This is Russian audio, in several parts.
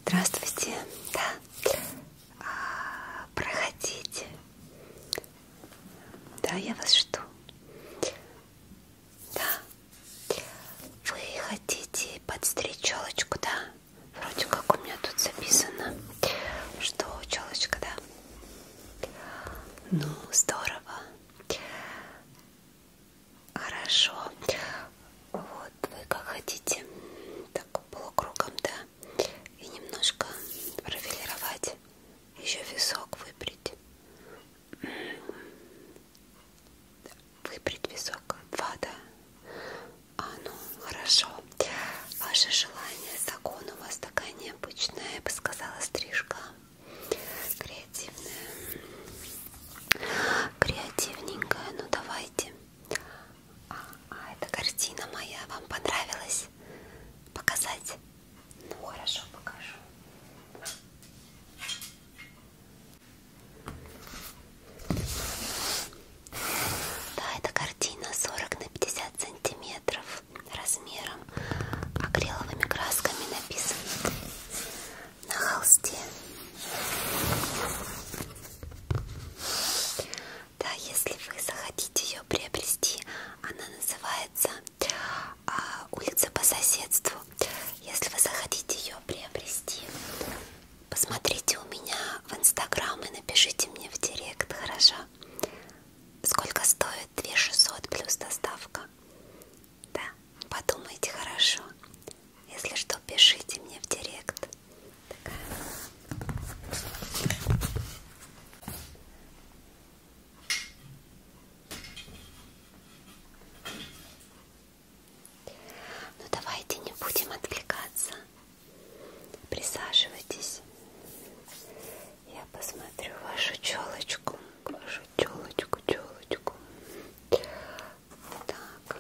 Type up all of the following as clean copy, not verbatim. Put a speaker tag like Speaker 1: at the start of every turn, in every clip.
Speaker 1: Здравствуйте. Да. Проходите. Да, я вас жду. Да. Вы хотите подстричь челочку, да? Вроде как у меня тут записано, что челочка, да? Ну, здорово. Хорошо. Вот, вы как хотите. Так, полукругом, да? И немножко профилировать. Еще висок выбрить. Выбрить висок. 2, да? Ну, хорошо. Ваше желание, закон у вас такая необычная, я бы сказала, стрижка. Креативная. Креативненькая. Ну, давайте. Это картина моя. Вам понравилась? Показать? Ну, хорошо, покажу. Да, это картина 40 на 50 сантиметров размером. Акриловыми красками написано на холсте. Да, если вы захотите ее приобрести, она называется «Улица по соседству». Если вы захотите ее приобрести, посмотрите у меня в Инстаграм и напишите мне в директ, хорошо? Сколько стоит? 2600 плюс доставка. Да, подумайте хорошо. Если что, пишите мне в директ. Ну давайте не будем отвлекаться. Присаживайтесь. Я посмотрю вашу челочку. Вашу челочку. Так.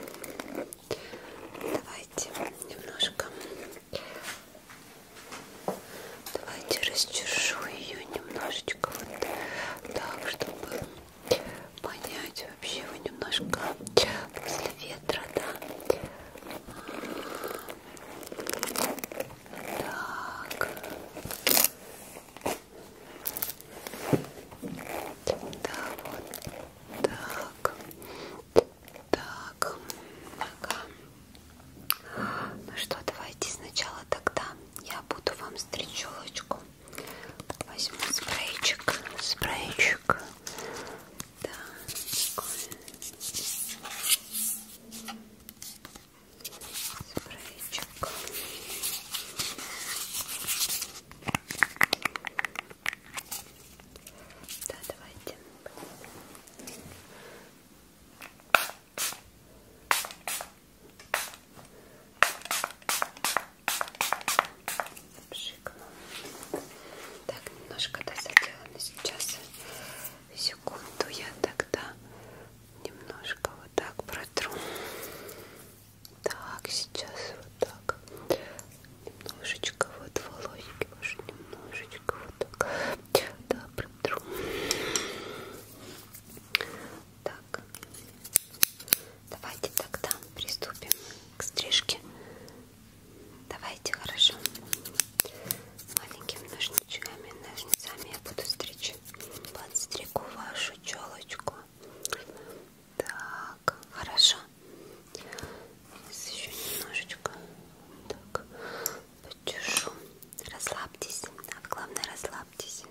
Speaker 1: Давайте немножко. Давайте расчешу ее немножечко вот так, чтобы понять вообще его немножко после ветра, да. Так. Да, вот так. Так. Ага. Ну что, давайте сначала тогда я буду вам стричь челочку. Возьму спрейчик. Да, такой. Спрейчик. Да, давайте. Пшикну. Так, немножко дозаделано сейчас. Секунду, я тогда немножко вот так протру. Так, сейчас вот так. Немножечко вот волосики ваши, немножечко вот так. Да, протру. Так. Давайте тогда приступим к стрижке. Давайте, хорошо. Маленькими ножницами я буду стричь. Подстригу вашу челочку. Так, хорошо. Сейчас еще немножечко так почешу. Расслабьтесь. А главное, расслабьтесь.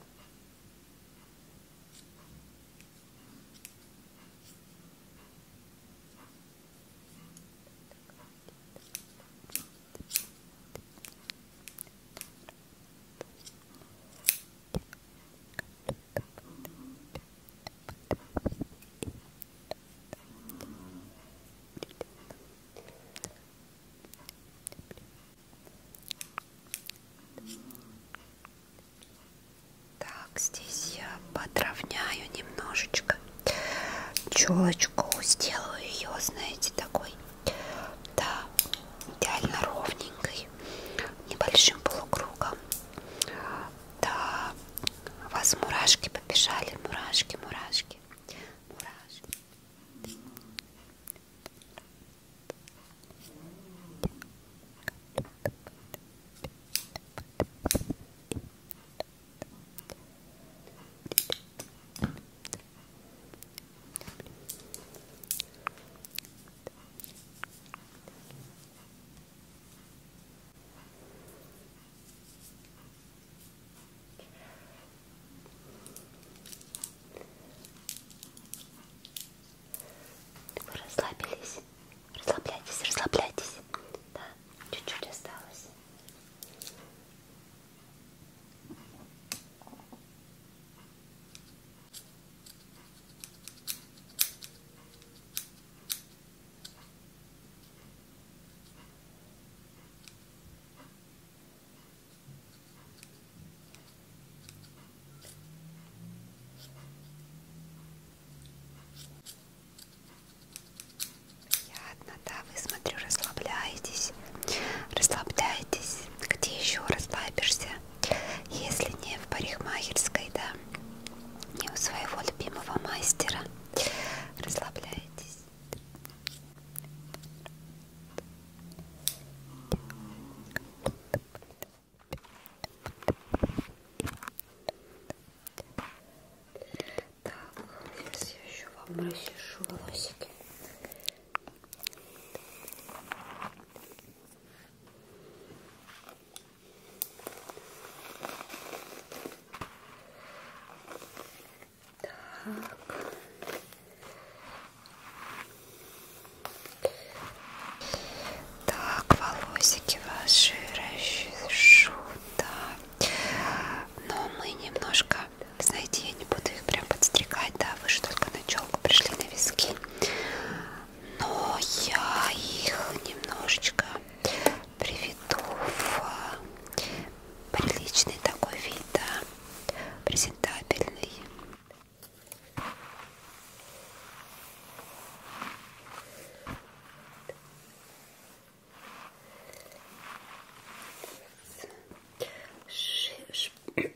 Speaker 1: Здесь я подровняю немножечко челочку, сделаю ее, знаете, такой, да, идеально ровненькой, небольшим полукругом. Да, у вас мурашки побежали, мурашки.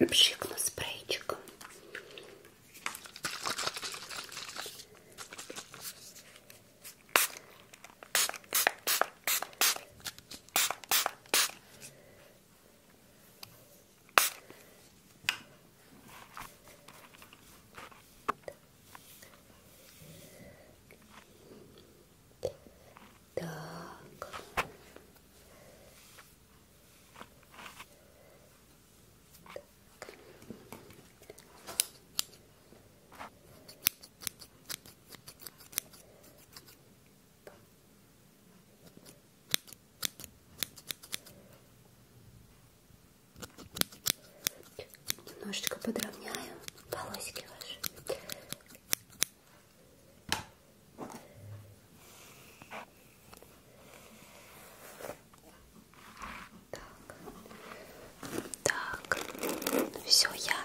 Speaker 1: пшикну спрейчиком. Немножечко подровняю волосики ваши. Так, все, я